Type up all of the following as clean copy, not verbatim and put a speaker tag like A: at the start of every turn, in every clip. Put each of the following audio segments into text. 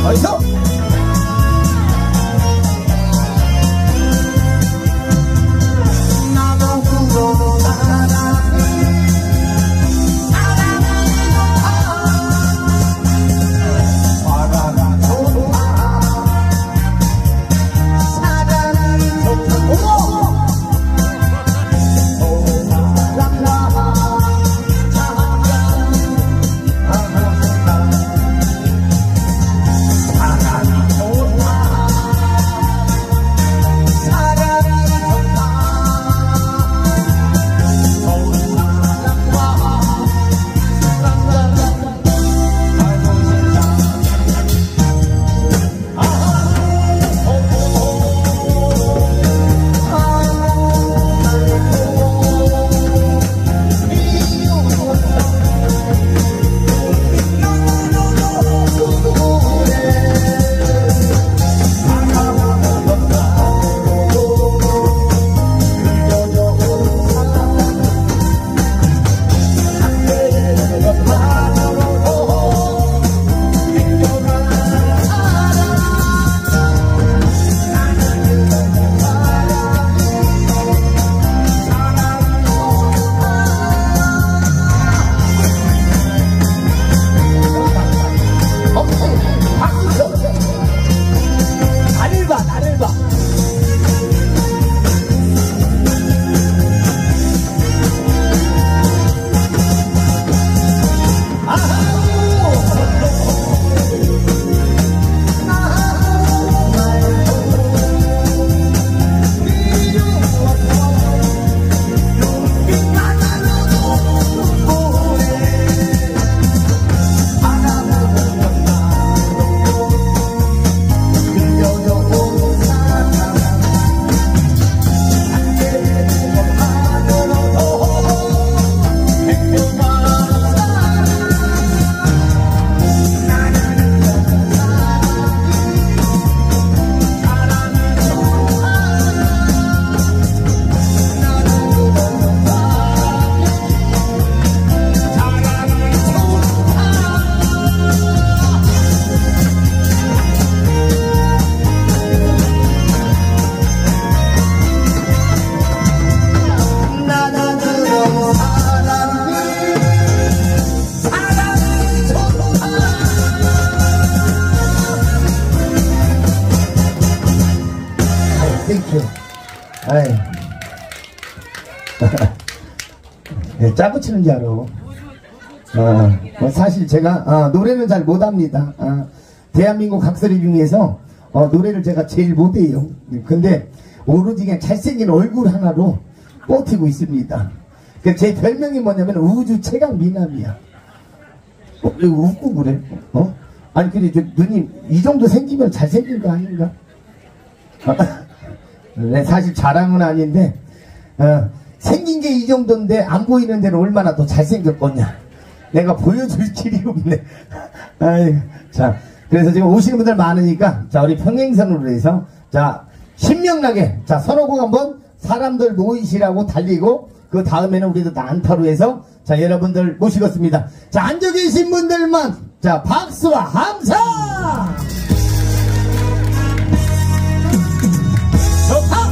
A: 어서 네, 짜고 치는 줄 알아. 사실 제가 노래는 잘 못합니다. 대한민국 각설이 중에서 노래를 제가 제일 못해요. 근데 오로지 그냥 잘생긴 얼굴 하나로 버티고 있습니다. 제 별명이 뭐냐면 우주 최강 미남이야. 왜 웃고 그래? 아니 근데 누님 이 정도 생기면 잘생긴 거 아닌가? 네, 사실 자랑은 아닌데 생긴 게 이 정도인데 안 보이는 데는 얼마나 더 잘생겼겠냐. 내가 보여줄 길이 없네. 아이고, 자, 그래서 지금 오시는 분들 많으니까 자 우리 평행선으로 해서 자 신명나게 자 선호곡 한번 사람들 모이시라고 달리고 그 다음에는 우리도 난타로 해서 자 여러분들 모시겠습니다. 자 앉아 계신 분들만 자 박수와 함성. 좋다.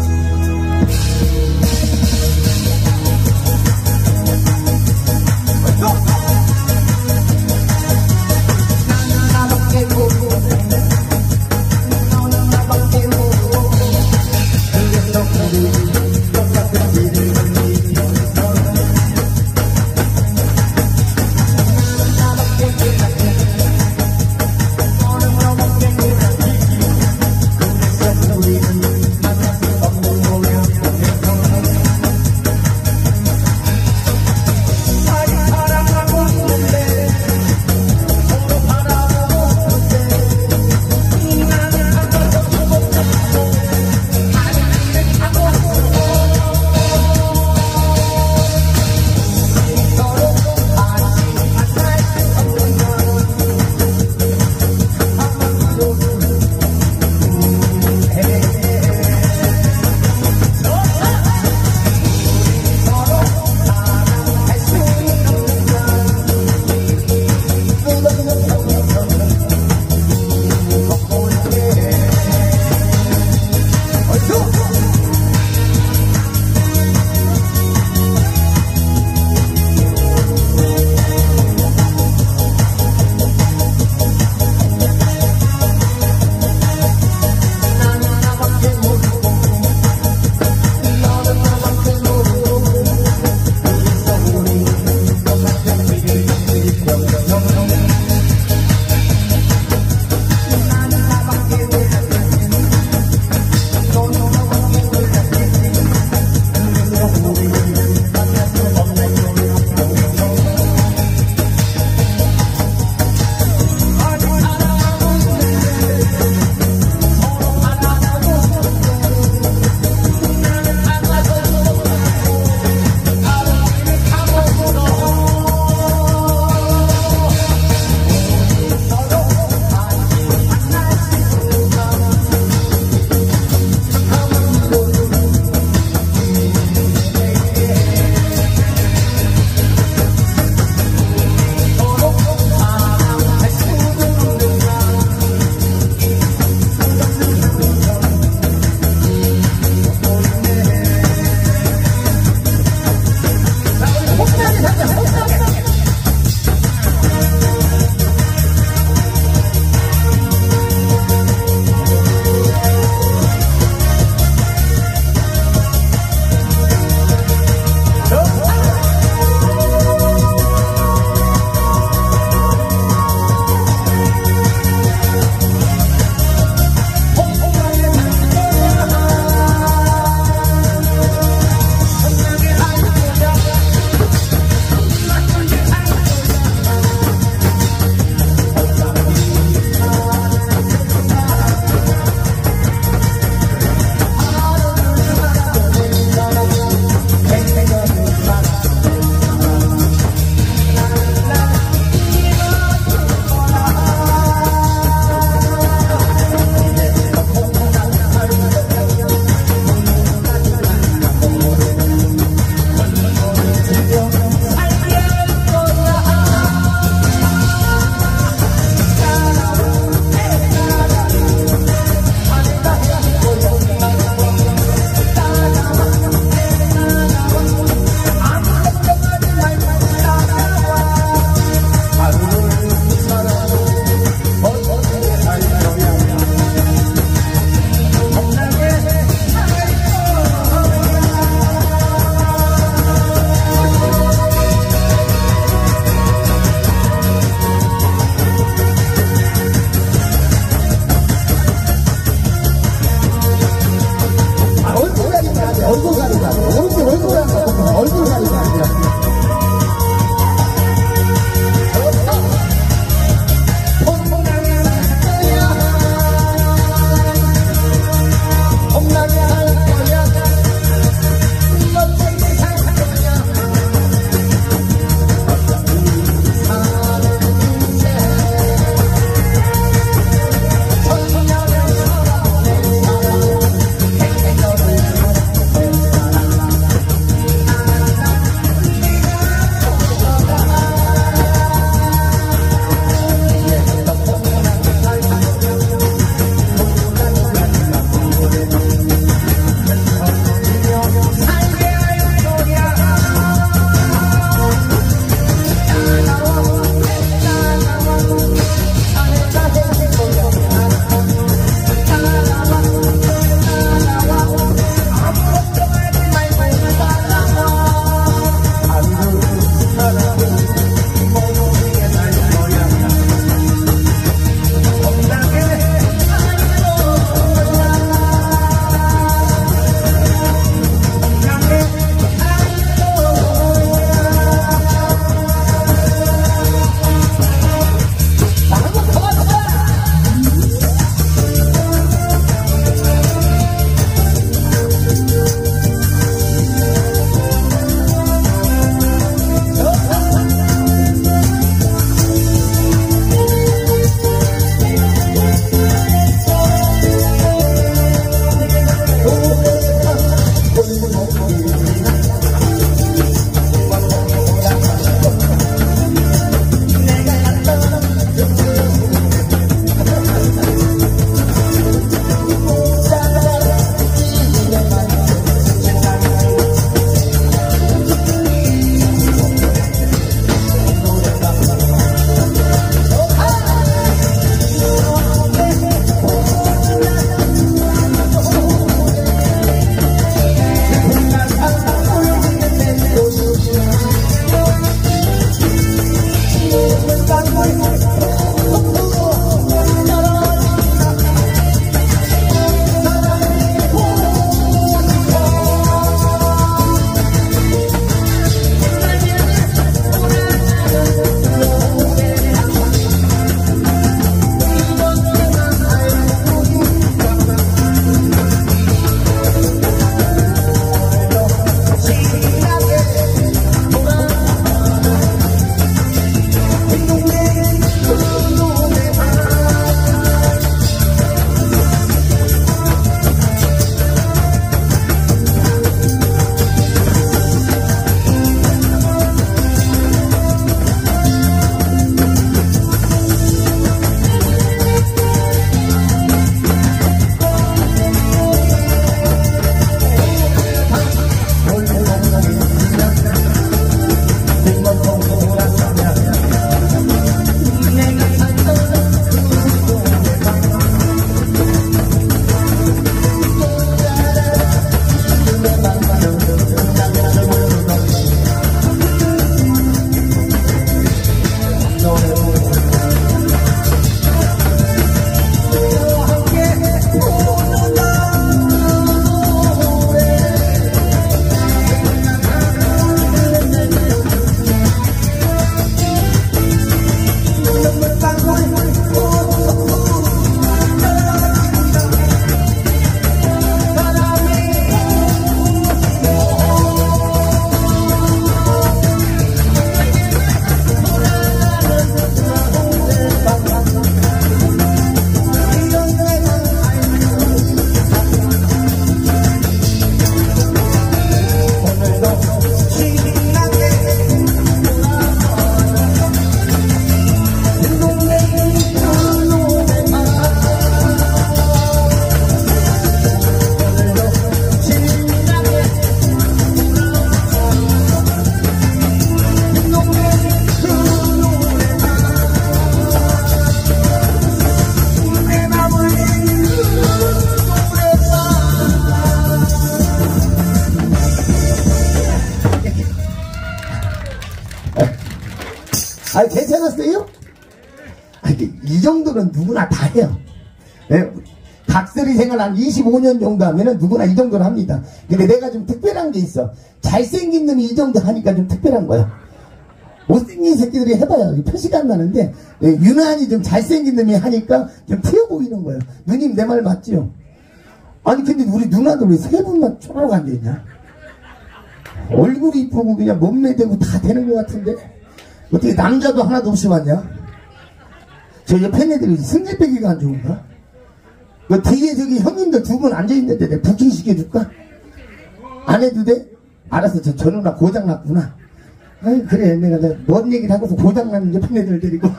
A: 아, 괜찮았어요? 아, 이 정도는 누구나 다 해요. 네? 각설이 생활 한 25년 정도 하면은 누구나 이 정도는 합니다. 근데 내가 좀 특별한 게 있어. 잘생긴 놈이 이 정도 하니까 좀 특별한 거야. 못생긴 새끼들이 해봐야 표시가 안 나는데, 유난히 좀 잘생긴 놈이 하니까 좀 튀어 보이는 거예요. 누님 내 말 맞지요? 아니 근데 우리 누나들 왜 세 분만 쪼르륵 앉아있냐? 얼굴이 이쁘고 그냥 몸매 되고 다 되는 것 같은데 어떻게 남자도 하나도 없이 왔냐? 저 옆에 애들이 승질빼기가 안 좋은가? 그 뒤에 저기 형님들 두 분 앉아있는데 내가 부킹 시켜줄까? 안 해도 돼? 알았어. 저 누나 고장났구나. 아이 그래 내가 뭔 얘기를 하고서 고장난 옆에 애들 데리고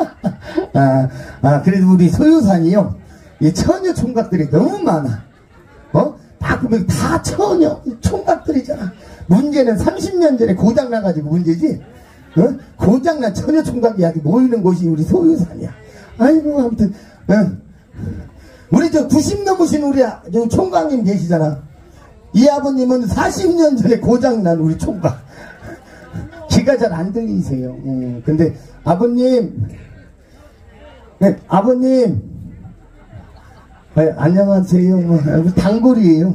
A: 그래도 우리 소유산이요 이 처녀 총각들이 너무 많아. 다 보면 다 처녀 총각들이잖아. 문제는 30년 전에 고장나가지고 문제지. 고장난 처녀 총각이 아직 모이는 곳이 우리 소유산이야. 아이고 아무튼 우리 저 90 넘으신 우리 저 총각님 계시잖아. 이 아버님은 40년 전에 고장난 우리 총각. 귀가 잘 안 들리세요. 근데 아버님, 네, 아버님, 안녕하세요. 단골이에요.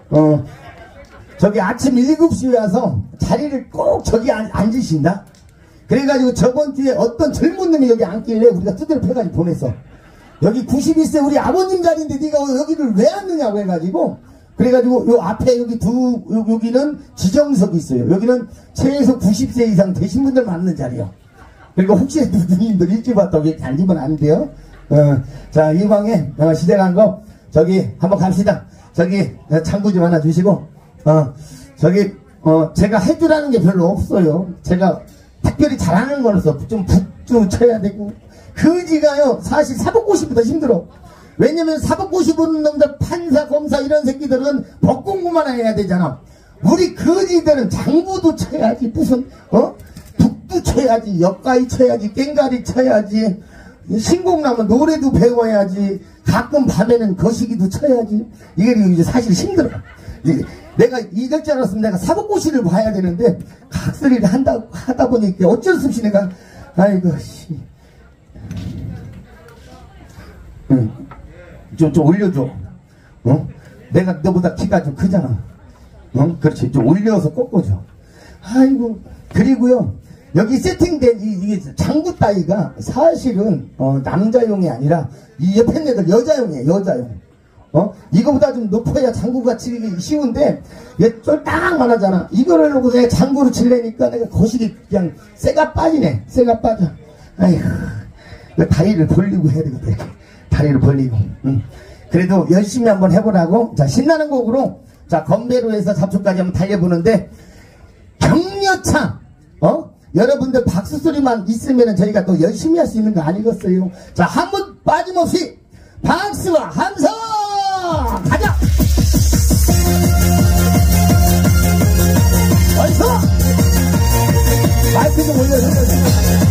A: 저기 아침 7시에 와서 자리를 꼭 저기 앉으신다. 그래가지고 저번 주에 어떤 젊은 놈이 여기 앉길래 우리가 두드려 패가지고 보냈어. 여기 91세 우리 아버님 자리인데 네가 여기를 왜 앉느냐고 해가지고 그래가지고 요 앞에 여기 여기는 지정석이 있어요. 여기는 최소 90세 이상 되신 분들 맞는 자리요. 그리고 혹시 누님들 일찍 왔다고 이렇게 앉으면 안 돼요. 자, 이방에 시작한 거 저기 한번 갑시다. 저기 창구 좀 하나 주시고 저기 제가 해주라는 게 별로 없어요. 제가 특별히 잘하는 거라서 좀 북도 쳐야 되고 그지가요 사실 사법고시보다 힘들어. 왜냐면 사법고시 보는 놈들 판사 검사 이런 새끼들은 법 공부만 해야 되잖아. 우리 거지들은 장부도 쳐야지 무슨 북도 쳐야지 역가이 쳐야지 깽가리 쳐야지 신곡나면 노래도 배워야지 가끔 밤에는 거시기도 쳐야지. 이게 이제 사실 힘들어. 내가 이럴 줄 알았으면 내가 사법고시를 봐야 되는데 각설이를 하다 보니까 어쩔 수 없이 내가 아이고 씨 좀 올려줘. 내가 너보다 키가 좀 크잖아. 그렇지. 좀 올려서 꺾어줘. 아이고. 그리고요. 여기 세팅된 이게 장구 따위가 사실은 남자용이 아니라 이 옆에 애들 여자용이에요. 여자용. 이거보다 좀 높아야 장구가 치기 쉬운데 얘 쫄딱만 하잖아. 이거를 놓고 내가 장구를 칠래니까 내가 거시기 그냥 쇠가 빠지네. 쇠가 빠져. 아이고. 다리를 벌리고 해야 되겠다. 이렇게. 다리를 벌리고. 그래도 열심히 한번 해보라고. 자, 신나는 곡으로 자 건배로 해서 잡초까지 한번 달려보는데 격려차 여러분들 박수 소리만 있으면 저희가 또 열심히 할 수 있는 거 아니겠어요? 자, 한 번 빠짐없이 박수와 함성 가자. 어디서 마이크 좀 올려주세요.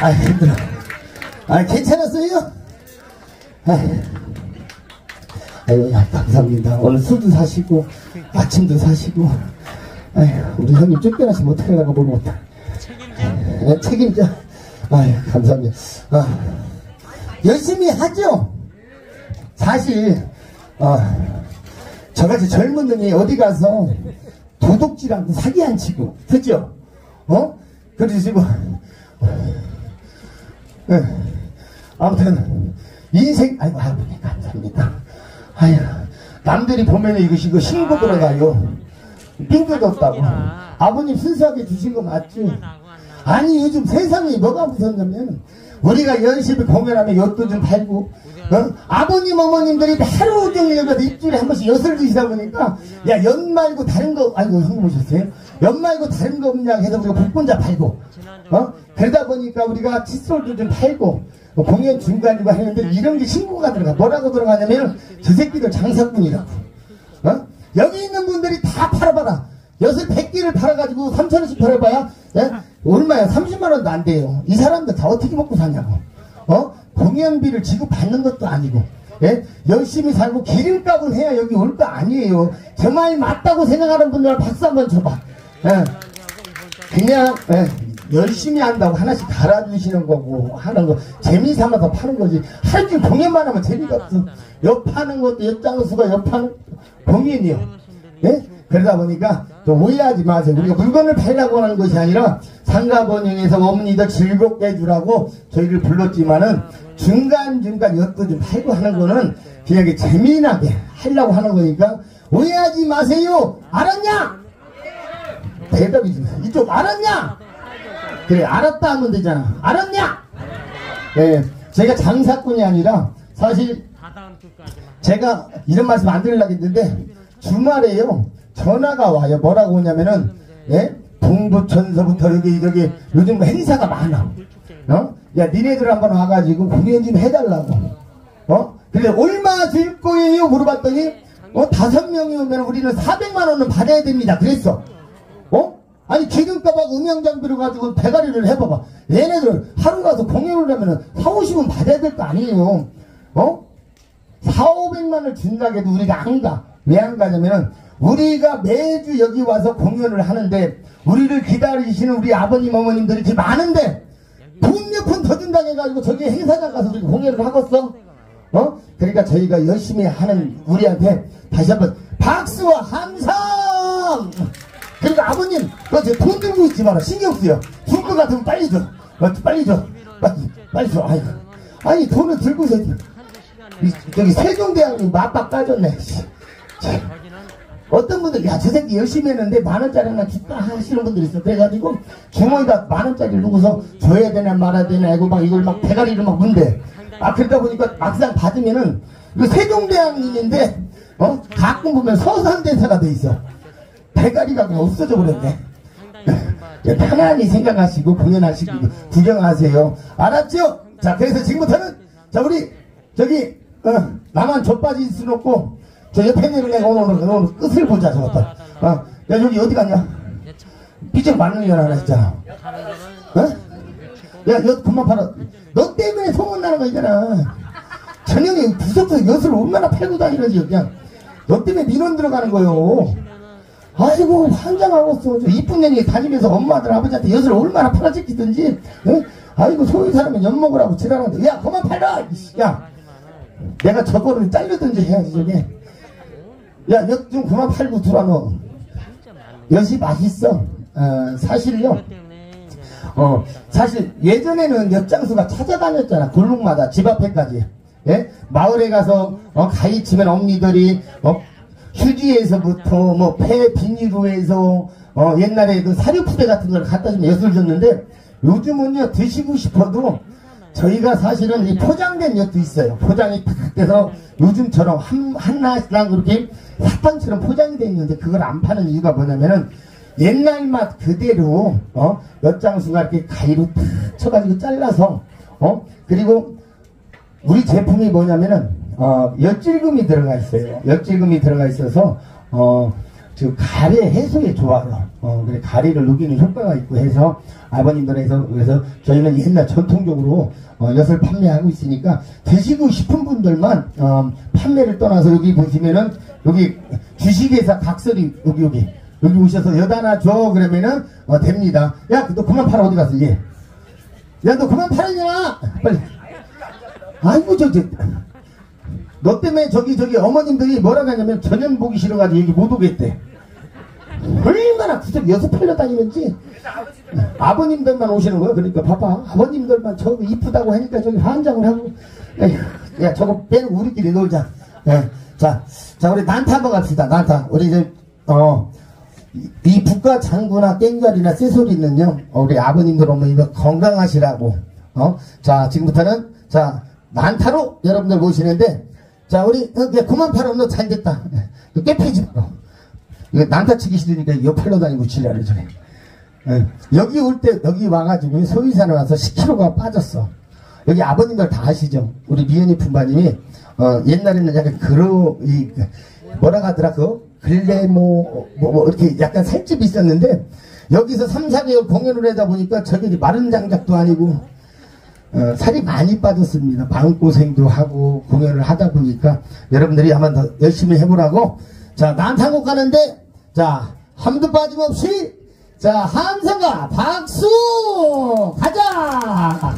A: 아, 힘들어. 아, 괜찮았어요? 아유, 감사합니다. 오늘 술도 사시고, 아침도 사시고, 아유, 우리 형님 쫓겨나시면 어떡하려고 모르겠다. 책임져? 아유, 감사합니다. 열심히 하죠? 사실, 저같이 젊은 놈이 어디 가서 도둑질하고 사기 안 치고, 그죠? 그래서 지금, 아무튼, 아이고, 아버님, 감사합니다. 아유, 남들이 보면 이거 신고 들어가요. 삥뜯었다고. 아버님 순수하게 주신 거 맞죠? 아니, 요즘 세상이 뭐가 무섭냐면, 우리가 열심히 공연하면 엿도 좀 팔고, 아버님, 어머님들이 하루 종일 여기서 일주일에 한 번씩 엿을 드시다 보니까, 야, 엿 말고 다른 거, 아이고, 형님 오셨어요? 엿 말고 다른 거 없냐 해서 우리가 복분자 팔고, 그러다 보니까 우리가 칫솔도 좀 팔고, 공연 중간이고 하는데 이런 게 신고가 들어가. 뭐라고 들어가냐면, 저 새끼들 장사꾼이라고. 여기 있는 분들이 다 팔아봐라. 엿을 100개를 팔아가지고 3,000원씩 팔아봐야, 예? 얼마야? 30만원도 안 돼요. 이 사람들 다 어떻게 먹고 사냐고. 공연비를 지급받는 것도 아니고, 예? 열심히 살고 기름값을 해야 여기 올 거 아니에요. 저 말 맞다고 생각하는 분들 박수 한번 쳐봐. 예? 그냥, 예? 열심히 한다고 하나씩 갈아주시는 거고, 하는 거, 재미삼아서 파는 거지. 하루 종일 공연만 하면 재미가 없어. 엿 파는 것도, 엿장수가 엿 파는 공연이요. 예? 그러다 보니까 또 오해하지 마세요. 우리가 물건을 팔려고 하는 것이 아니라 상가번영에서 어머니들 즐겁게 해주라고 저희를 불렀지만은 중간중간 엿도 좀 팔고 하는 거는 그냥 재미나게 하려고 하는 거니까 오해하지 마세요. 알았냐? 대답이 좀 이쪽 알았냐? 그래, 알았다 하면 되잖아. 알았냐? 예, 제가 장사꾼이 아니라 사실 제가 이런 말씀 안 드리려고 했는데 주말에요 전화가 와요. 뭐라고 오냐면은, 예? 동부천서부터 여기 요즘 행사가 많아. 야, 니네들 한번 와가지고 공연 좀 해달라고. 근데 얼마 줄 거예요? 물어봤더니, 5명이 오면 우리는 400만원은 받아야 됩니다. 그랬어. 아니, 기름값하고 음향장비를 가지고 대가리를 해봐봐. 얘네들 하루 가서 공연을 하면은 4,50원 받아야 될 거 아니에요. 4,500만원을 준다고 해도 우리가 안 가. 왜 안 가냐면은, 우리가 매주 여기 와서 공연을 하는데 우리를 기다리시는 우리 아버님 어머님들이 이렇게 많은데 돈 몇 푼 더 준다고 해가지고 저기 행사장 가서 우리 공연을 하겠어? 그러니까 저희가 열심히 하는 우리한테 다시 한번 박수와 함성! 그러니까 아버님 돈 들고 있지 마라. 신경 쓰여. 줄 것 같으면 빨리 줘. 빨리 줘. 빨리 줘. 아니 돈을 들고서 저기 세종대왕님 맞박 까졌네. 어떤 분들, 야, 저 새끼 열심히 했는데 만원짜리나 줄까 하시는 분들이 있어. 그래가지고 주머니에다 만원짜리를 누고서 줘야 되나 말아야 되나 하고 막 이걸 막 대가리를 막 문대. 그러다 보니까 막상 받으면은 이거 세종대왕님인데 가끔 보면 서산대사가 돼 있어. 대가리가 그냥 없어져 버렸네. 편안히 생각하시고 공연하시고 구경하세요. 알았죠? 자, 그래서 지금부터는 자, 우리 저기 나만 좆빠질 수는 없고 저 옆에 있는 내가 오늘 끝을 보자. 저것들. 야, 여기 어디 갔냐? 삐쩍 많은 년 하나 있잖아. 야, 엿 그만 팔아. 너 때문에 소문나는 거 있잖아. 전형이 구석구석 엿을 얼마나 팔고 다니는지 그냥 너 때문에 민원 들어가는 거요. 아이고 환장하겠어. 저 이쁜 년이 다니면서 엄마들 아버지한테 엿을 얼마나 팔아찍히든지. 아이고 소위 사람은 엿 먹으라고 지랄하는데 야 그만 팔아. 야 내가 저거를 잘르든지 해야지 저게. 야, 엿 좀 그만 팔고 들어와, 너. 엿이 맛있어. 사실요. 사실 예전에는 엿장수가 찾아다녔잖아. 골목마다 집 앞에까지. 예? 마을에 가서 가위 치면 언니들이 휴지에서부터 뭐 폐 비닐로에서 옛날에 그 사료푸대 같은 걸 갖다 주면 엿을 줬는데 요즘은요 드시고 싶어도 저희가 사실은 이 포장된 엿도 있어요. 포장이 탁 돼서 요즘처럼 하나랑 그렇게 사탕처럼 포장이 되어 있는데 그걸 안 파는 이유가 뭐냐면은 옛날 맛 그대로 엿장수가 이렇게 가위로 탁 쳐가지고 잘라서 그리고 우리 제품이 뭐냐면은 엿질금이 들어가 있어요. 엿질금이 들어가 있어서 저 가래 해소에 좋아요. 그래 가래를 녹이는 효과가 있고 해서 아버님들에서 그래서 저희는 옛날 전통적으로 엿을 판매하고 있으니까 드시고 싶은 분들만 판매를 떠나서 여기 보시면은 여기 주식회사 각설이 여기 오셔서 엿 하나 줘 그러면은 됩니다. 야 너 그만 팔아 어디 갔어 얘? 야 너 그만 팔았냐 빨리. 아이고 너 때문에 저기 어머님들이 뭐라고 하냐면 전현 보기 싫어가지고 여기 못 오겠대. 얼마나 구석 여섯 팔려 다니는지. 아버님들만 오시는 거야. 그러니까 봐봐 아버님들만 저거 이쁘다고 하니까 저기 환장을 하고. 에휴, 야 저거 빼고 우리끼리 놀자. 예. 자 우리 난타 한번 갑시다. 난타 우리 이제 이 북과 장구나 깽가리나 쇠소리는요 우리 아버님들 어머니들 건강하시라고 자 지금부터는 자 난타로 여러분들 모시는데 자 우리 그만 팔아 너 잘됐다 깨피지 마. 이거 난타 치기 싫으니까 옆팔로 다니고 지랄을 저래. 여기 올 때 여기 와가지고 소위산에 와서 10kg가 빠졌어. 여기 아버님들 다 아시죠? 우리 미연이 품바님이 옛날에는 약간 뭐라 하더라 뭐 이렇게 약간 살집이 있었는데 여기서 3, 4개월 공연을 하다 보니까 저기 마른 장작도 아니고 살이 많이 빠졌습니다. 마음고생도 하고 공연을 하다 보니까 여러분들이 한번 더 열심히 해보라고. 자 난타곡 가는데 자 함도 빠짐없이 자 함성과 박수 가자.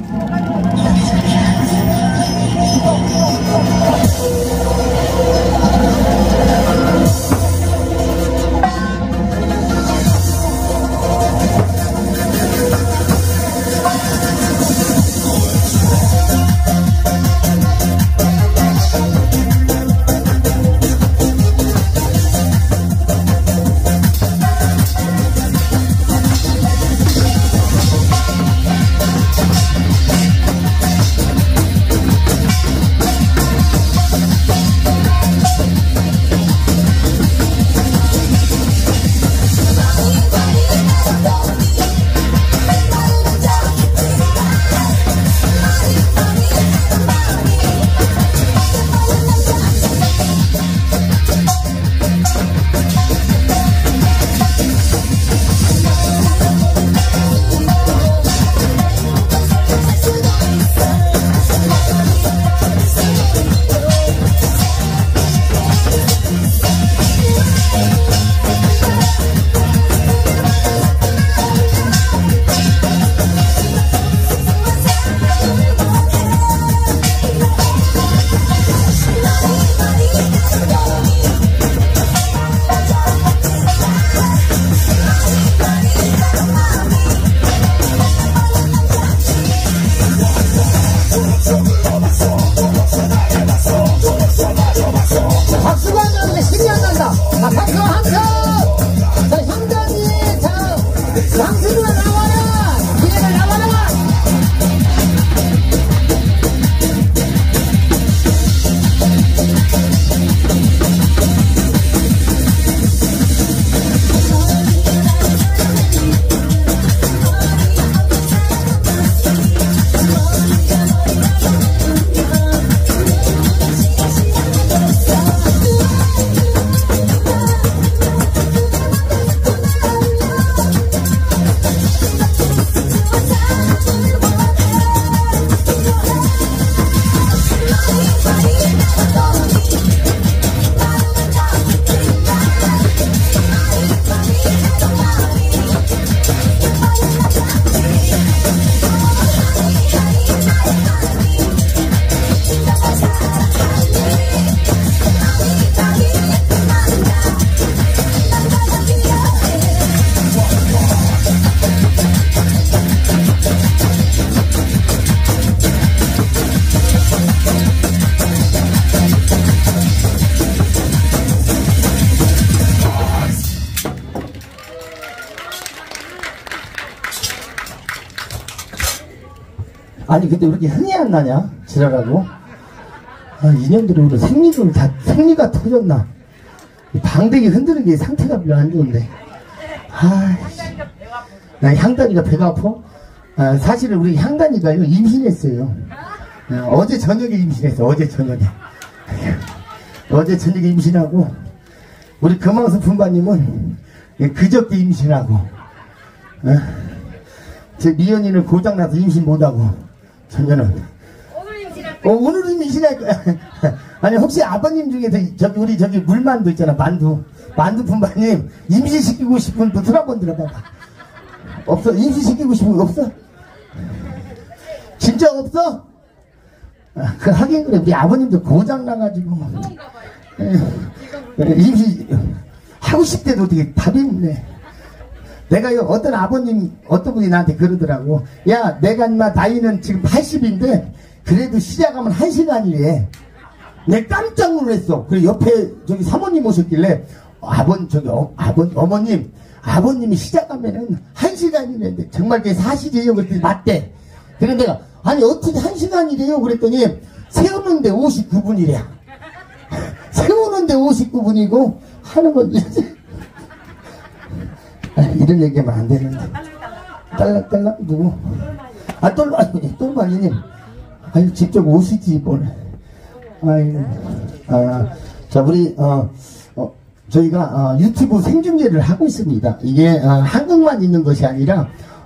A: 아니 근데 왜 이렇게 흥이 안 나냐 지랄하고. 이년들이 오늘 생리가 터졌나. 방댕이 흔드는 게 상태가 별로 안 좋은데. 나 향단이가 배가 아파? 사실은 우리 향단이가요 임신했어요. 어제 저녁에 임신했어. 어제 저녁에 임신하고 우리 금왕수 분바님은 그저께 임신하고, 제 미연이는 고장나서 임신 못하고, 전혀는. 오늘은 임신할 거야. 아니, 혹시 아버님 중에서, 우리 물만두 있잖아, 만두 분바님, 임신시키고 싶은 분 한번 들어봐봐. 없어? 임신시키고 싶은 거 없어? 진짜 없어? 하긴 그래. 우리 아버님도 고장나가지고. 임신, 하고 싶대도 어떻게 답이 없네. 내가요, 어떤 분이 나한테 그러더라고. 야, 내가 인마 나이는 지금 80인데, 그래도 시작하면 1시간이래. 내 깜짝 놀랐어. 그리고 옆에 사모님 오셨길래, 어머님, 아버님이 시작하면은 1시간이랬는데, 정말 그게 사실이에요? 그랬더니, 맞대. 그런데 내가, 아니, 어떻게 1시간이래요? 그랬더니, 세우는데 59분이래. 세우는데 59분이고, 하는 건, 이런 얘기하면 안 되는데. 딸랑딸랑, 누구? 똘마니님. 아니, 직접 오시지, 뭘. 아유, 자, 우리, 저희가, 유튜브 생중계를 하고 있습니다. 이게, 한국만 있는 것이 아니라,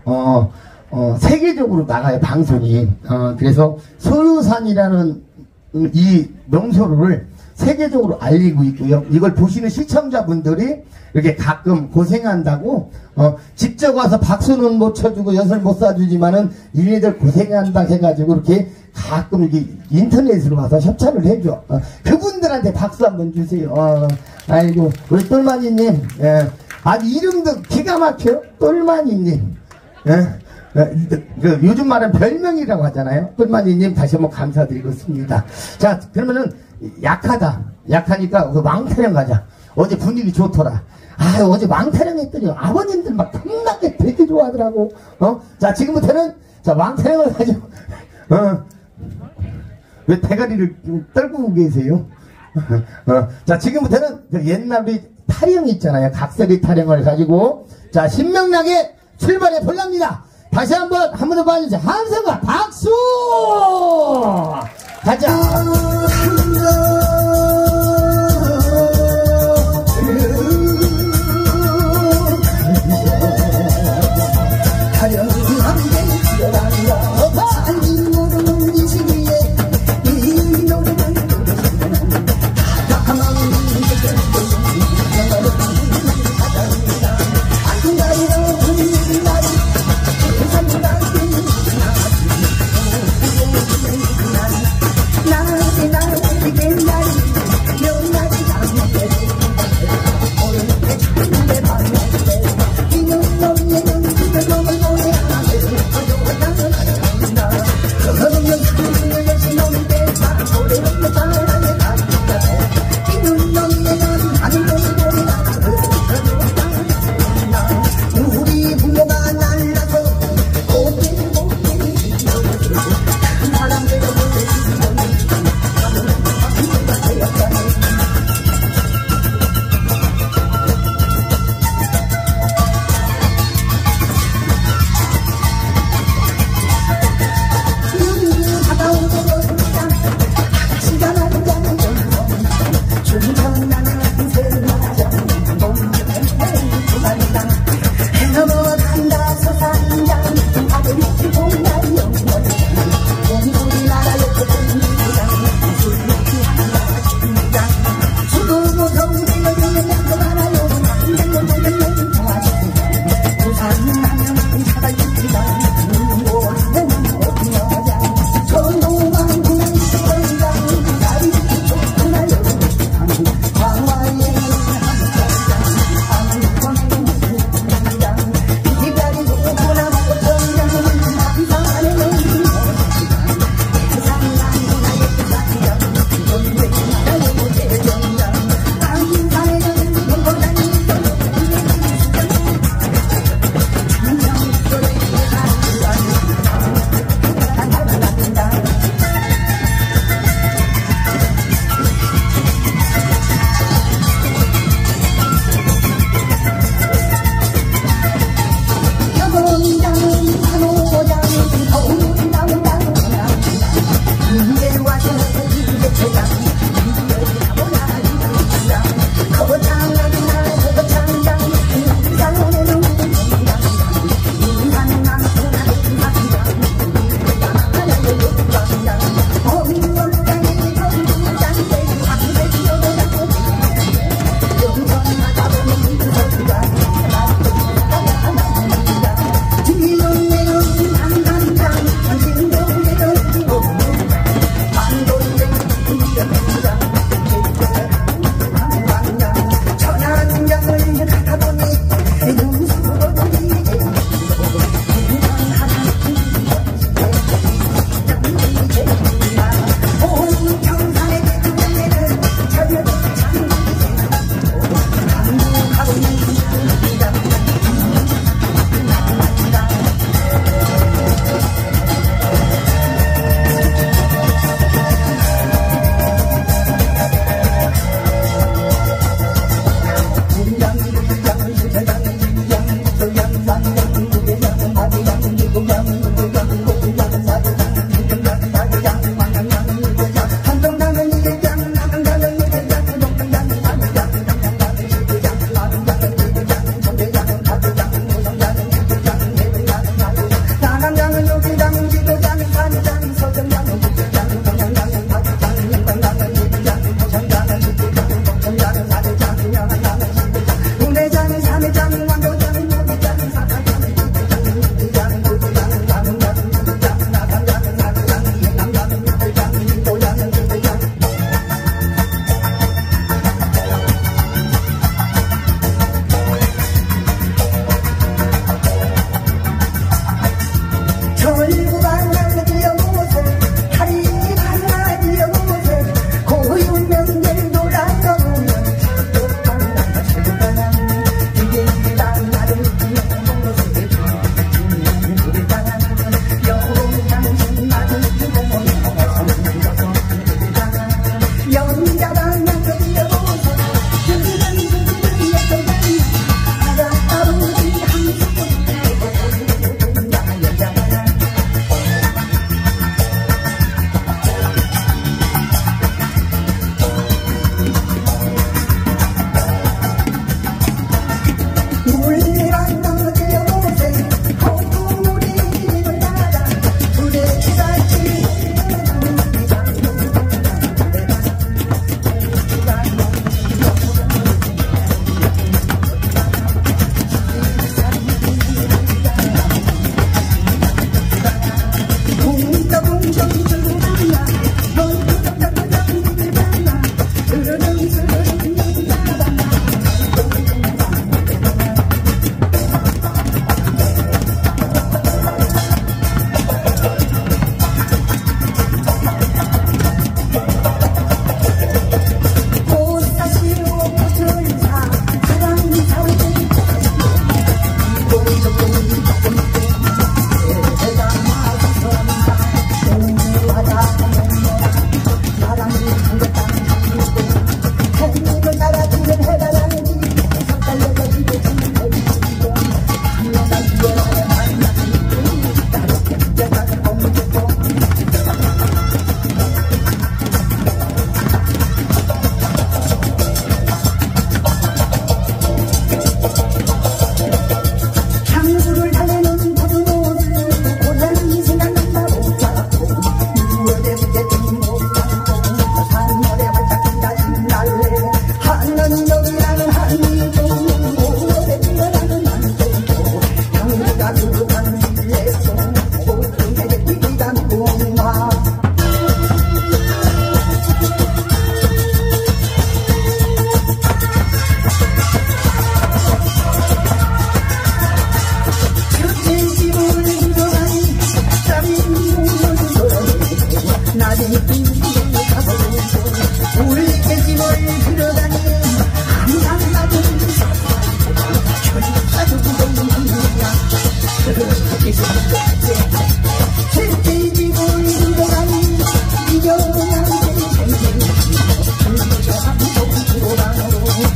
A: 세계적으로 나가요, 방송이. 그래서, 소유산이라는 이 명소를 세계적으로 알리고 있고요. 이걸 보시는 시청자분들이 이렇게 가끔 고생한다고, 직접 와서 박수는 못 쳐주고 엿을 못 쏴주지만은 얘네들 고생한다 해가지고 이렇게 가끔 이렇게 인터넷으로 와서 협찬을 해줘. 그분들한테 박수 한번 주세요. 아이고, 우리 똘마니님, 예. 아주 이름도 기가 막혀요. 똘마니님. 예. 요즘 말은 별명이라고 하잖아요. 똘마니님 다시 한번 감사드리겠습니다. 자, 그러면은 약하니까 그 망타령 가자. 어제 분위기 좋더라. 어제 망타령 했더니 아버님들 막 겁나게 되게 좋아하더라고. 자, 지금부터는 망타령을 가지고 왜 대가리를 떨고 계세요? 자, 지금부터는 그 옛날 우리 타령 있잖아요. 각설이 타령을 가지고 자, 신명나게 출발해 볼랍니다. 다시 한 번 더 봐주세요. 함성과 박수! 가자!
B: 나는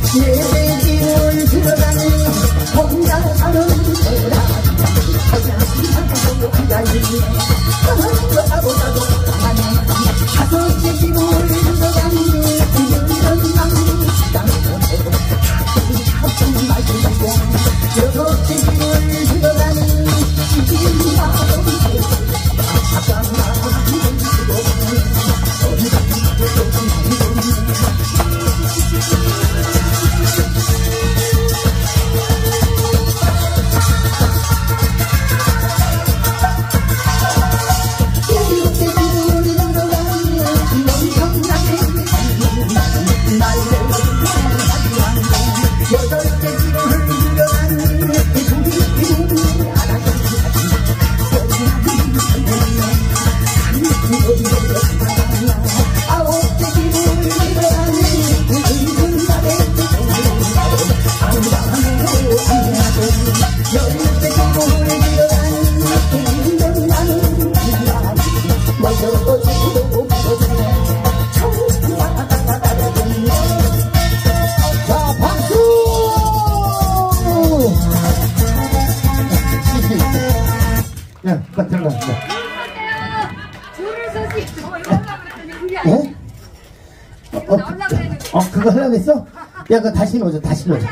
A: 예배기를 들어가니 혼자 사는 거라 가보자고 하네 다섯째 기를 들어가니 이런 남이 가끔 말고 여섯째 기를 들어가니 이런 마음이 그거 하려고 했어? 야, 그거 다시 넣어줘, 다시 넣어줘.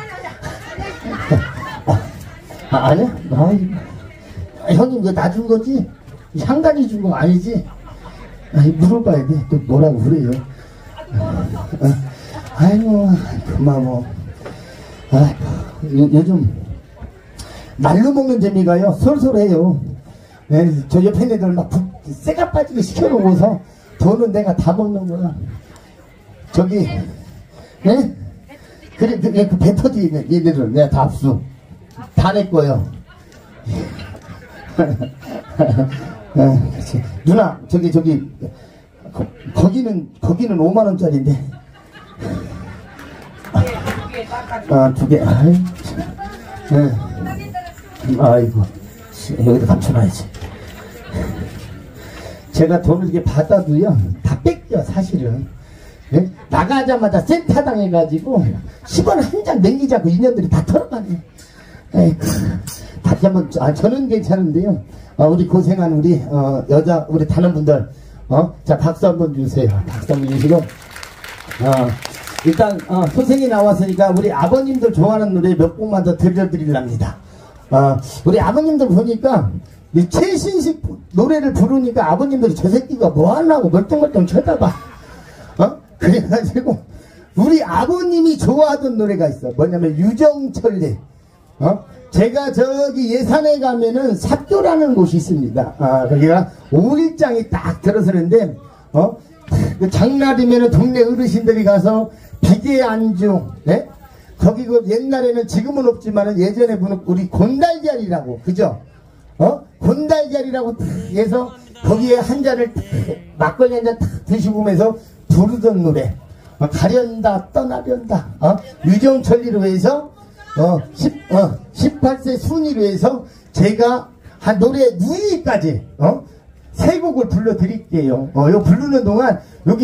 A: 아니야? 형님, 그거 나 준 거지? 상단이 준 거 아니지? 물어봐야 돼. 또 뭐라고 그래요? 아이고, 고마워. 요즘, 날로 먹는 재미가요, 솔솔해요. 네, 저 옆에 애들 막 쇠가 빠지게 시켜놓고서 돈은 내가 다 먹는 거야. 저기, 네? 그래, 그 배 터지는 얘네들은 내가 다 압수. 다 내 거예요. 누나, 저기, 거기는 5만원짜리인데. 두 개. 아이고. 여기다 감춰놔야지. 제가 돈을 이렇게 받아도요, 다 뺏겨, 사실은. 네? 나가자마자 센터 당해가지고 10원 한 장 남기자고 인연들이 다 털어가네. 에이쿠. 다시 한번, 저는 괜찮은데요. 우리 고생한 우리, 여자, 우리 다른 분들, 자, 박수 한번 주세요. 박수 한번 주시고, 일단, 소생이 나왔으니까 우리 아버님들 좋아하는 노래 몇 곡만 더 들려드리랍니다. 우리 아버님들 보니까, 이 최신식 노래를 부르니까 아버님들이 저 새끼가 뭐 하려고 멀뚱멀뚱 쳐다봐. 그래가지고, 우리 아버님이 좋아하던 노래가 있어. 뭐냐면, 유정철리. 제가 저기 예산에 가면은 삽교라는 곳이 있습니다. 거기가 5일장이 딱 들어서는데, 그 장날이면은 동네 어르신들이 가서 비계 안주, 네? 거기 그 옛날에는 지금은 없지만은 예전에 보는 우리 곤달걀이라고, 그죠? 곤달걀이라고 해서 거기에 한 잔을 막걸리 한 잔 탁 드시고 오면서 부르던 노래. 가련다 떠나련다. 유정철리로 해서 18세 순위로 해서 제가 한 노래 누이까지 세 곡을 불러드릴게요. 요 부르는 동안 여기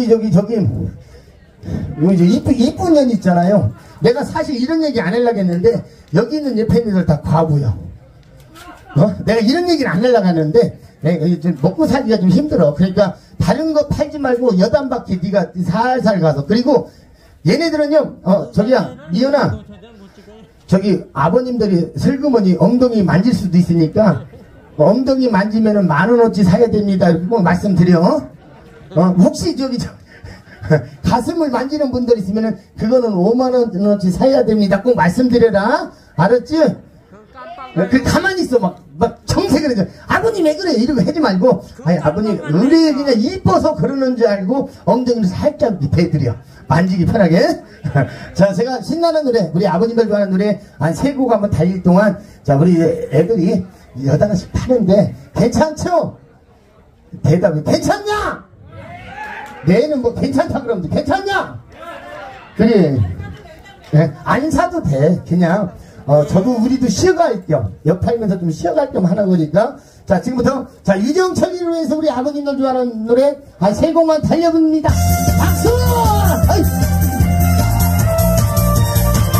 A: 이쁜 년 있잖아요. 내가 사실 이런 얘기 안 하려고 했는데 여기 있는 옆에 있는 다 과부요. 내가 이런 얘기는 안 하려고 하는데 좀 먹고 살기가 좀 힘들어. 그러니까 다른 거 팔지 말고 여단바퀴 네가 살살 가서. 그리고 얘네들은요, 저기야 미연아, 저기 아버님들이 슬그머니 엉덩이 만질 수도 있으니까 엉덩이 만지면은 10,000원어치 사야 됩니다. 이렇게 꼭 말씀드려. 혹시 저기 가슴을 만지는 분들 있으면은 그거는 50,000원어치 사야 됩니다. 꼭 말씀드려라. 알았지? 그 가만히 있어. 막 정색을 해줘. 아버님 왜 그래? 이러고 하지 말고, 아니 아버님 의뢰 그냥 이뻐서 그러는 줄 알고 엉덩이를 살짝 대드려. 만지기 편하게. 자, 제가 신나는 노래, 우리 아버님들 좋아하는 노래 한 3곡 한번 달릴 동안, 자, 우리 애들이 8하나씩 파는데 괜찮죠? 대답이 괜찮냐? 내는 뭐 괜찮다 그러면 괜찮냐? 그래. 네, 안 사도 돼. 그냥 저도 우리도 쉬어갈 겸, 옆팔면서 좀 쉬어갈 겸 하는 거니까. 자, 지금부터, 자, 유정철리로 해서 우리 아버님들 좋아하는 노래 한 3곡만 달려봅니다. 박수! 어이.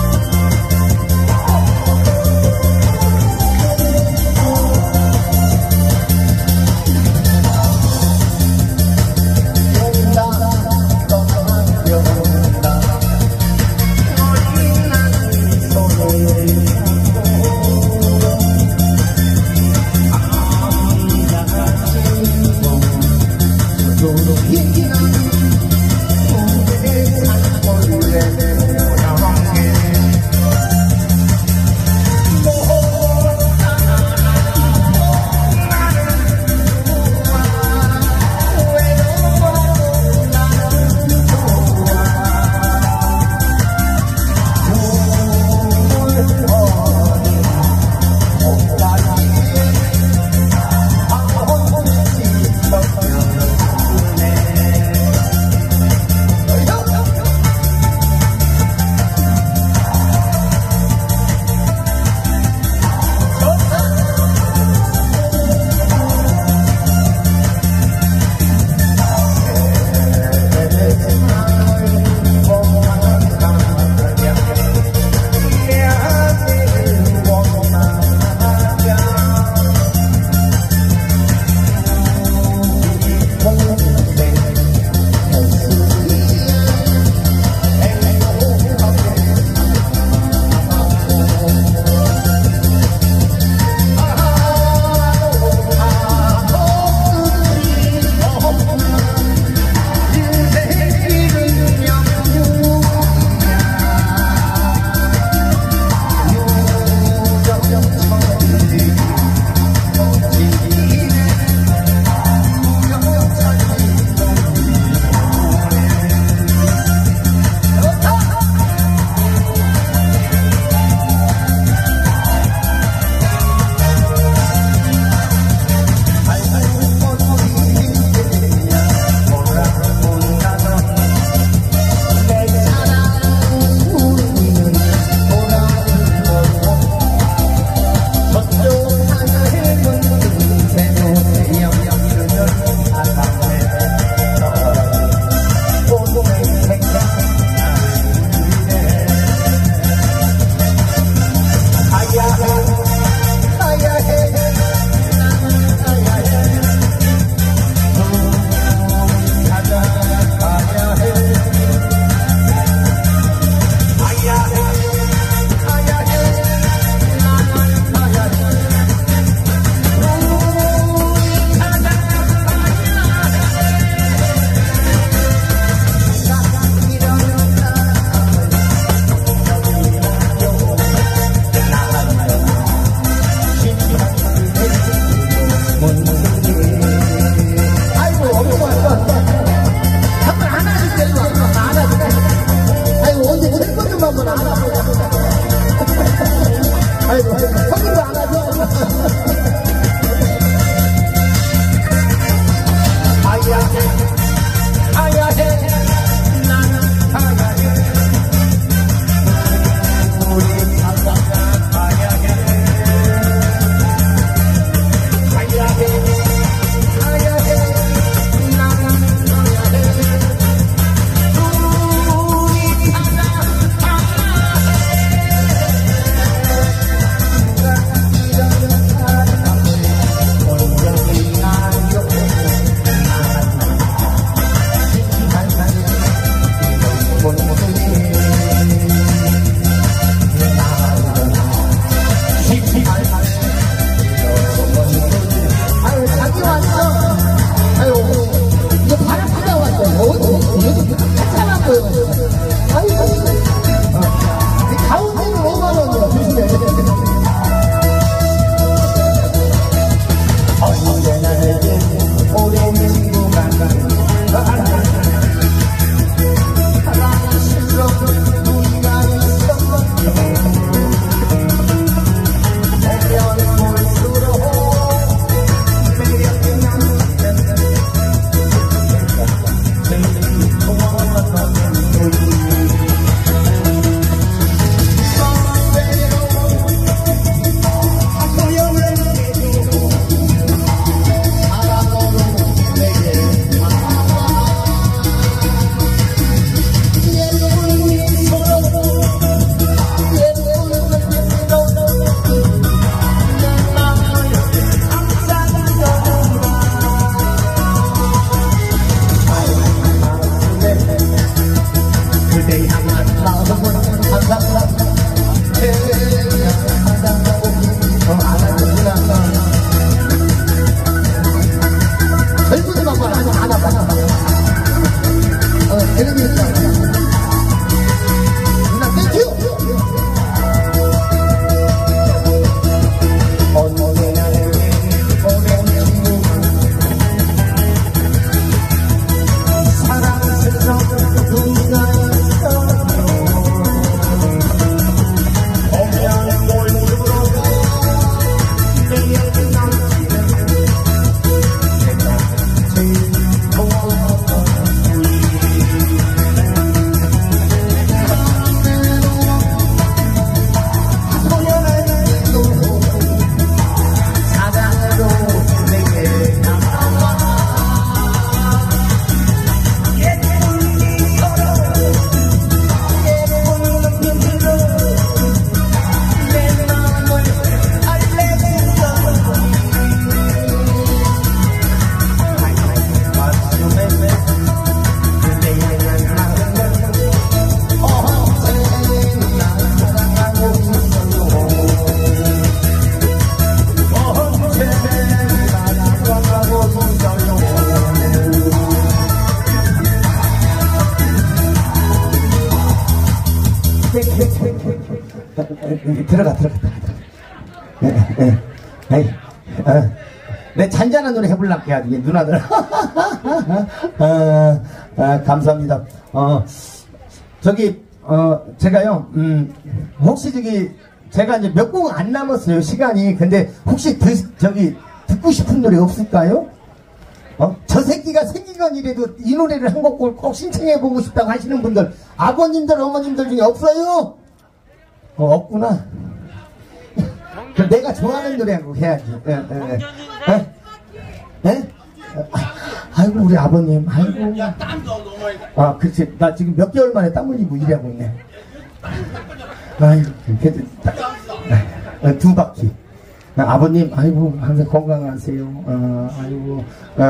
A: 들어가. 에이, 내 잔잔한 노래 해볼란게 아니게 누나들. 감사합니다. 제가요, 혹시 제가 이제 몇 곡 안 남았어요, 시간이. 근데 혹시 듣고 싶은 노래 없을까요? 저 새끼가 생긴 건 이래도 이 노래를 한 곡 꼭 신청해보고 싶다고 하시는 분들, 아버님들, 어머님들 중에 없어요? 없구나. 그럼 내가 좋아하는 노래 한 곡 해야지. 아이고, 우리 아버님, 아이고.
B: 야, 땀도 너무 많이 나.
A: 그치. 나 지금 몇 개월 만에 땀 흘리고 일하고 있네. 아이고, 그래도 두 바퀴. 아버님, 아이고, 항상 건강하세요. 아이고,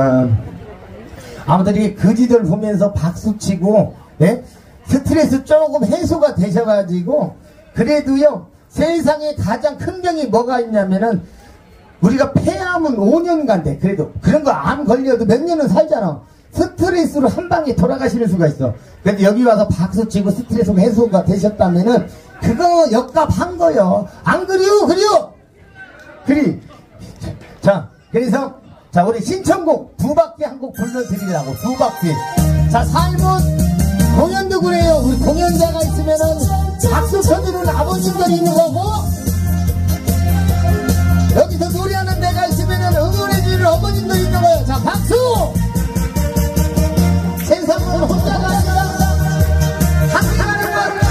A: 아무튼 거지들 보면서 박수 치고, 예? 스트레스 조금 해소가 되셔가지고, 그래도요, 세상에 가장 큰 병이 뭐가 있냐면은, 우리가 폐암은 5년간 돼. 그래도, 그런 거 암 걸려도 몇 년은 살잖아. 스트레스로 한 방에 돌아가시는 수가 있어. 근데 여기 와서 박수 치고 스트레스 해소가 되셨다면은, 그거 역값한 거요. 안 그래요? 그리. 자, 그래서, 우리 신청곡 두 바퀴 한 곡 불러드리려고, 두 바퀴. 자, 삶은 공연도 그래요. 우리 공연자가 있으면은 박수 쳐주는 아버님들이 있는 거고, 여기서 노래하는 데가 있으면은 응원해주는 어머님들이 있는 거예요. 자, 박수! 세상은 혼자가 아니라 함께하는 거예요.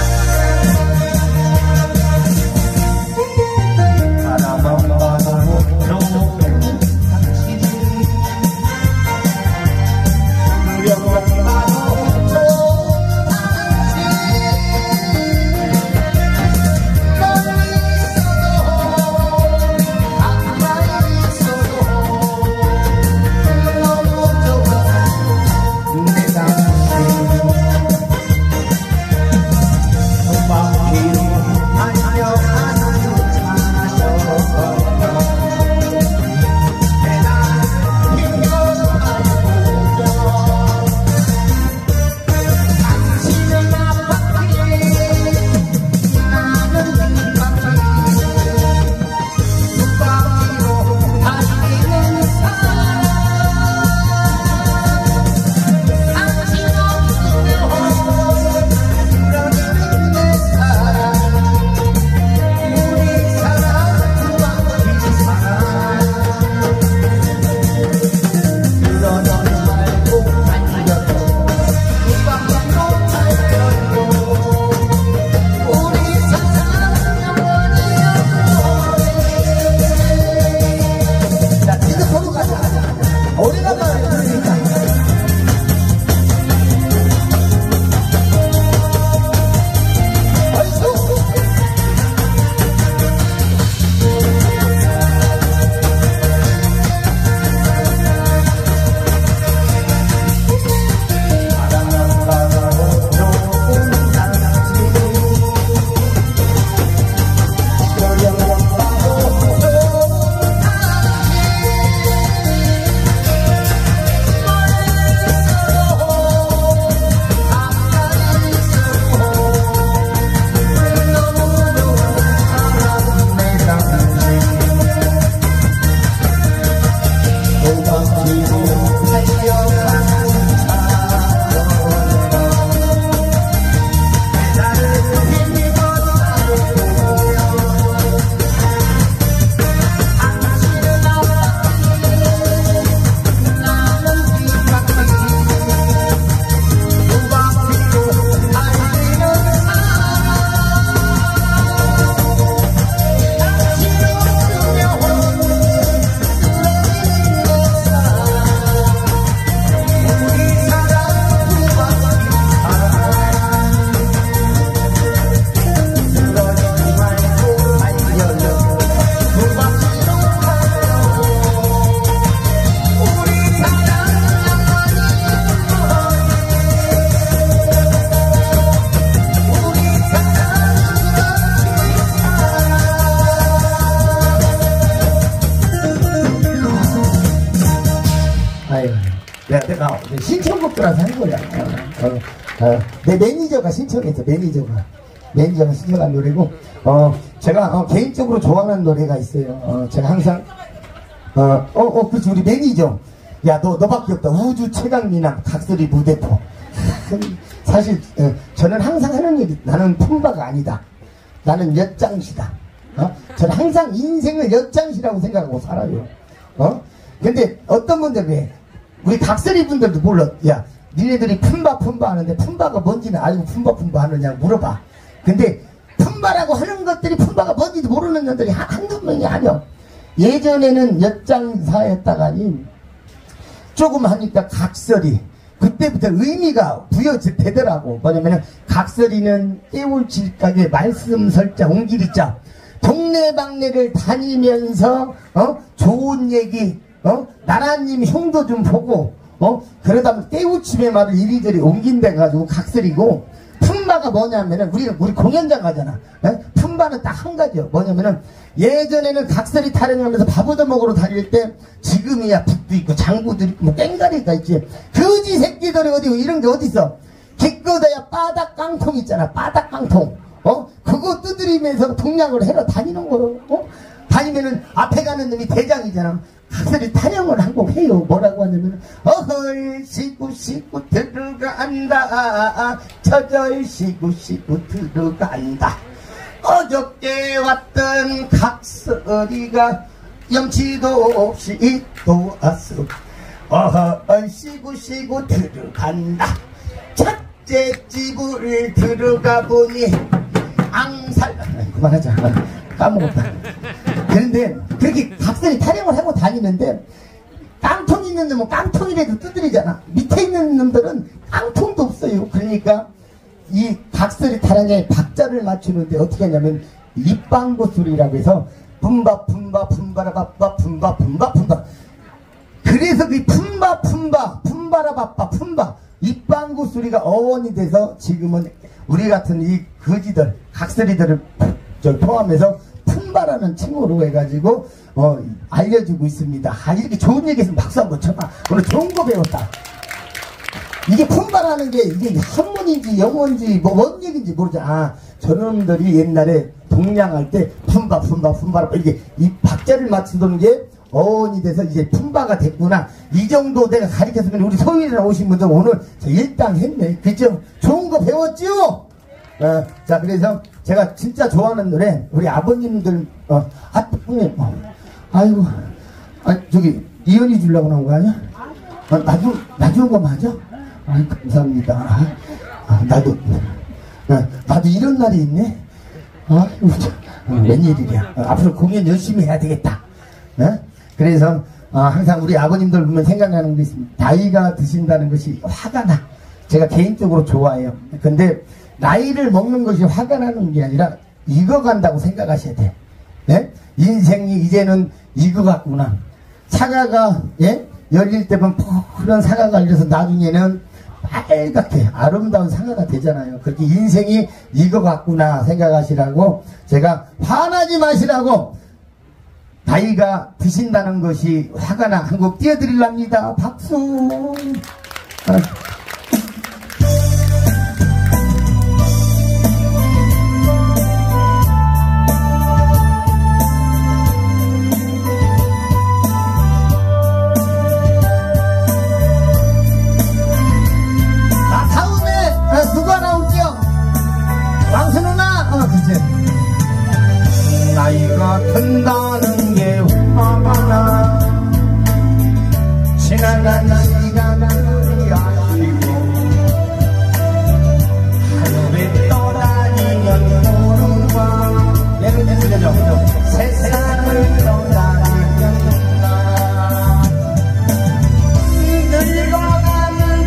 A: 내가 신청곡 들어서 한 거야. 내 매니저가 신청했어, 매니저가. 매니저가 신청한 노래고, 제가 개인적으로 좋아하는 노래가 있어요. 제가 항상 그렇지, 우리 매니저. 야, 너밖에 없다. 우주 최강미남 각설이 무대포. 사실 저는 항상 하는 얘기, 나는 품바가 아니다. 나는 엿장시다. 저는 항상 인생을 엿장시라고 생각하고 살아요. 근데 어떤 분들 왜 우리 각설이 분들도 몰라. 야, 니네들이 품바 하는데 품바가 뭔지는 알고 품바 하느냐고 물어봐. 근데 품바라고 하는 것들이 품바가 뭔지도 모르는 년들이 한두 명이 아니야. 예전에는 엿장사였다가니 조금 하니까 각설이, 그때부터 의미가 부여되더라고. 뭐냐면은 각설이는 깨울질각의 말씀설자 옹기리자, 동네방네를 다니면서 좋은 얘기, 나라님 흉도 좀 보고 그러다 보면 깨우침의 말을 이리저리 옮긴대가지고 각설이고, 품바가 뭐냐면은 우리 공연장 가잖아. 품바는 딱 한 가지요. 뭐냐면은 예전에는 각설이 타령하면서 밥 얻어먹으러 다닐 때 지금이야 북도 있고 장구도 있고 뭐 땡가리가 있지. 거지 새끼들이 어디고 이런 게 어딨어. 기껏해야 바닥 깡통 있잖아. 바닥 깡통. 그거 두드리면서 동냥을 해러 다니는 거로. 다니면은 앞에 가는 놈이 대장이잖아. 각설이 타령을 한 곡 해요. 뭐라고 하냐면 어헐 시구 들어간다. 저절 시구 들어간다. 어저께 왔던 각설이가 염치도 없이 또 왔어. 어헐 시구 들어간다. 첫째 집을 들어가 보니 앙살. 그만하자. 까먹었다. 그런데 그렇게 각설이 타령을 하고 다니는데 깡통 있는 놈은 깡통이라도 두드리잖아. 밑에 있는 놈들은 깡통도 없어요. 그러니까 이 각설이 타령에 박자를 맞추는데 어떻게 하냐면 입방구 소리라고 해서 품바라바빠 품바. 그래서 그 품바라바빠 품바 입방구 소리가 어원이 돼서 지금은 우리 같은 이 거지들 각설이들을 포함해서 품바라는 칭호로 해가지고 알려주고 있습니다. 이렇게 좋은 얘기 있으면 박수 한번 쳐봐. 오늘 좋은 거 배웠다. 이게 품바라는 게 이게 한문인지 영어인지 뭔 얘기인지 모르잖아. 저놈들이 옛날에 동냥할 때 품바 이렇게 이 박자를 맞추던 게 어원이 돼서 이제 품바가 됐구나. 이 정도 내가 가르쳤으면 우리 소위랑 오신 분들 오늘 일당했네. 그죠? 좋은 거 배웠죠? 자, 그래서 제가 진짜 좋아하는 노래, 우리 아버님들, 형님, 아이고, 저기, 이현이 주려고 나온 거 아니야? 나주는 거 맞아? 아이, 감사합니다. 나도 이런 날이 있네? 아이고, 웬일이야. 앞으로 공연 열심히 해야 되겠다. 그래서, 항상 우리 아버님들 보면 생각나는 게 있습니다. 나이가 드신다는 것이 화가 나. 제가 개인적으로 좋아해요. 근데, 나이를 먹는 것이 화가 나는 게 아니라 익어간다고 생각하셔야 돼. 네? 인생이 이제는 익어갔구나. 사과가 열릴 때 보면 푸른 사과가 열려서 나중에는 빨갛게 아름다운 사과가 되잖아요. 그렇게 인생이 익어갔구나 생각하시라고 제가 화나지 마시라고 나이가 드신다는 것이 화가 나 한 곡 띄워드리랍니다. 박수. 나이가 든다는 게 화가 나. 지나간 시간을 아시고 하늘에 떠다니면 구름과 내는 세상을 떠다니면 나 늙어가는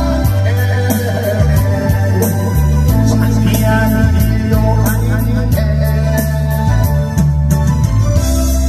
A: 단계 창피한 일도 아닌데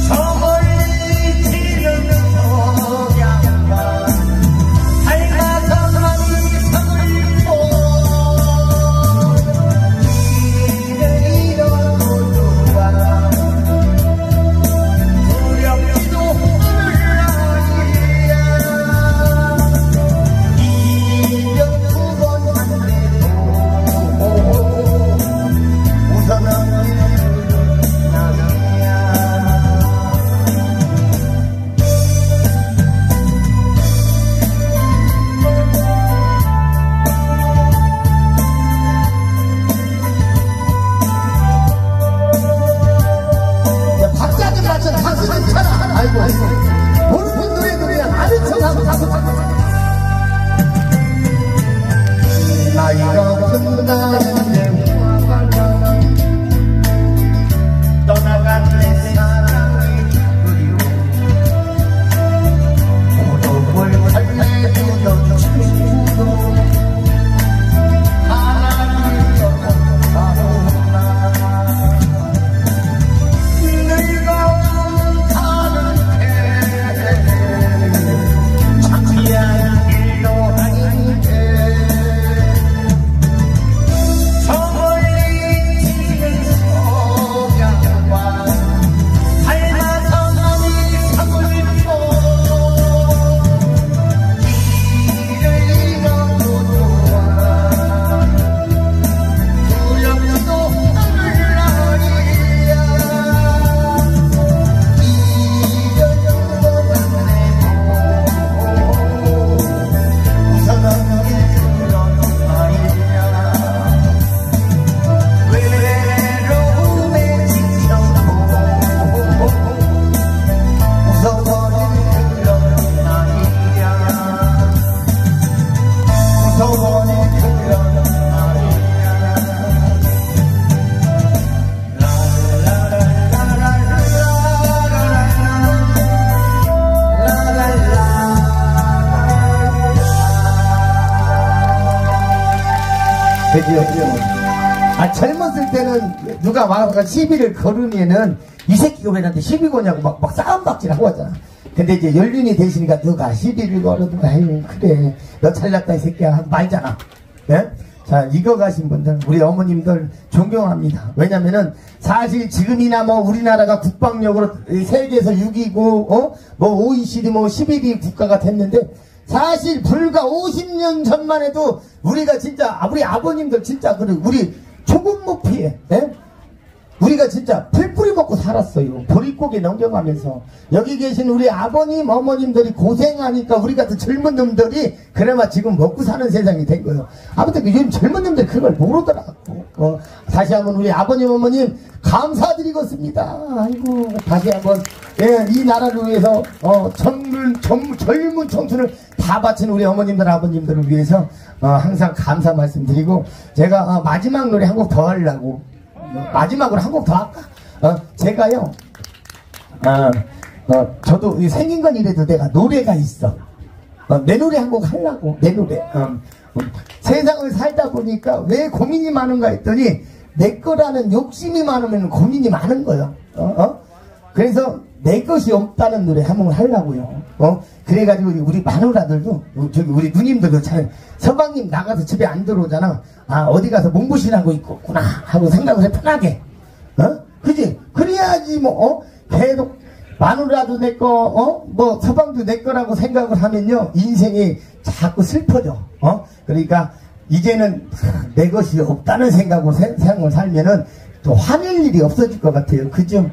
A: 아, 젊었을 때는 누가 와서 시비를 걸으면은 이 새끼가 왜 나한테 시비 거냐고 막 싸움박질 하고 하잖아. 근데 이제 연륜이 되시니까 누가 시비를 걸어도 아유 그래 너 잘났다 이 새끼야 하고 말잖아. 예? 자, 익어가신 분들, 우리 어머님들 존경합니다. 왜냐면은 사실 지금이나 뭐 우리나라가 국방력으로 세계에서 6위고 뭐 OECD 뭐 11위 국가가 됐는데 사실 불과 50년 전만 해도 우리가 진짜 우리 아버님들 진짜 우리 조금 못 피해. 예? 우리가 진짜 풀뿌리 먹고 살았어요. 보릿고개 넘겨가면서. 여기 계신 우리 아버님, 어머님들이 고생하니까 우리 같은 젊은 놈들이 그나마 지금 먹고 사는 세상이 된 거예요. 아무튼 요즘 젊은 놈들 그걸 모르더라고. 다시 한번 우리 아버님, 어머님 감사드리겠습니다. 아이고, 다시 한번 이 나라를 위해서 젊은 청춘을 다 바친 우리 어머님들, 아버님들을 위해서 항상 감사 말씀드리고 제가 마지막 노래 한 곡 더 하려고 마지막으로 한 곡 더 할까? 제가요, 저도 생긴 건 이래도 내가 노래가 있어. 내 노래 한 곡 하려고, 내 노래. 세상을 살다 보니까 왜 고민이 많은가 했더니, 내 거라는 욕심이 많으면 고민이 많은 거예요. 그래서 내 것이 없다는 노래 한 곡 하려고요. 그래가지고 우리 마누라들도, 우리 누님들도 잘, 서방님 나가서 집에 안 들어오잖아. 아, 어디 가서 몸보신하고 있겠구나 하고 생각을 해, 편하게. 그지? 그래야지 계속 마누라도 내 거, 뭐 서방도 내 거라고 생각을 하면요 인생이 자꾸 슬퍼져. 그러니까 이제는 내 것이 없다는 생각으로 세상을 살면은 또 화낼 일이 없어질 것 같아요. 그죠?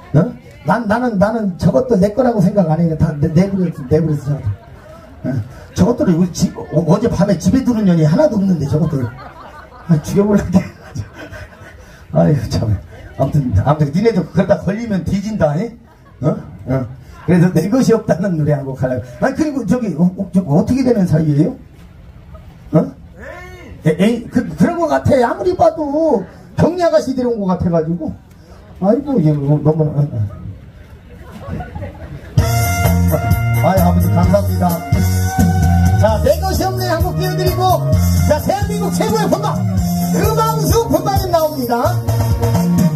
A: 나는 저것도 내 거라고 생각 안 해요. 다 내버렸어. 저것들이 우리 어제 밤에 집에 들은 년이 하나도 없는데 저것들 죽여버렸대. 아이고 참. 아무튼 니네도 그러다 걸리면 뒤진다. 그래서 내 것이 없다는 노래 한 곡 하려고. 아니 그리고 저기 어떻게 되는 사이예요? 에이 그런 것 같아. 아무리 봐도 경리 아가씨 데려온 것 같아가지고. 아이고 이거 너무 아무튼 감사합니다. 자, 내 것이 없네 한 곡 띄워드리고, 자, 대한민국 최고의 본방, 음방수 본방님 나옵니다.